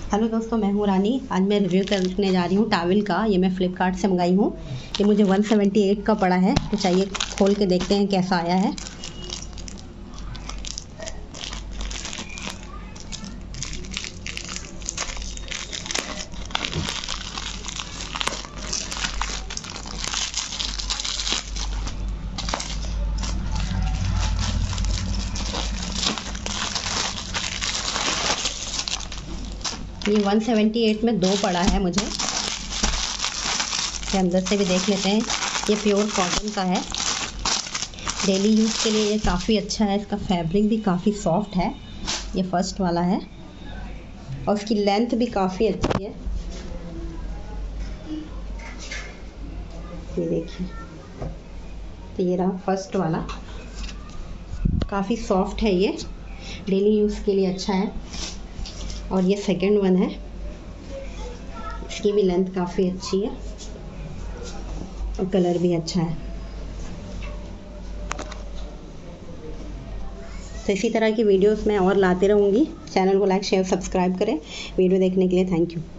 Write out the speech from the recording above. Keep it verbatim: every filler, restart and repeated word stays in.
Hello दोस्तों, मैं हूँ रानी। आज मैं रिव्यू करने जा रही हूँ टावल का। ये मैं फ्लिपकार्ट से मंगाई हूँ। ये मुझे वन सेवेंटी एट का पड़ा है, तो चाहिए खोल के देखते हैं कैसा आया है। ये वन सेवेंटी एट में दो पड़ा है मुझे। ये अंदर से भी देख लेते हैं। ये प्योर कॉटन का है। डेली यूज़ के लिए ये काफ़ी अच्छा है। इसका फैब्रिक भी काफ़ी सॉफ्ट है। ये फर्स्ट वाला है और उसकी लेंथ भी काफ़ी अच्छी है। ये देखिए, तो ये रहा फर्स्ट वाला। काफ़ी सॉफ्ट है ये, डेली यूज़ के लिए अच्छा है। और ये सेकंड वन है। इसकी भी लेंथ काफ़ी अच्छी है और कलर भी अच्छा है। तो इसी तरह की वीडियोस मैं और लाते रहूँगी। चैनल को लाइक शेयर सब्सक्राइब करें। वीडियो देखने के लिए थैंक यू।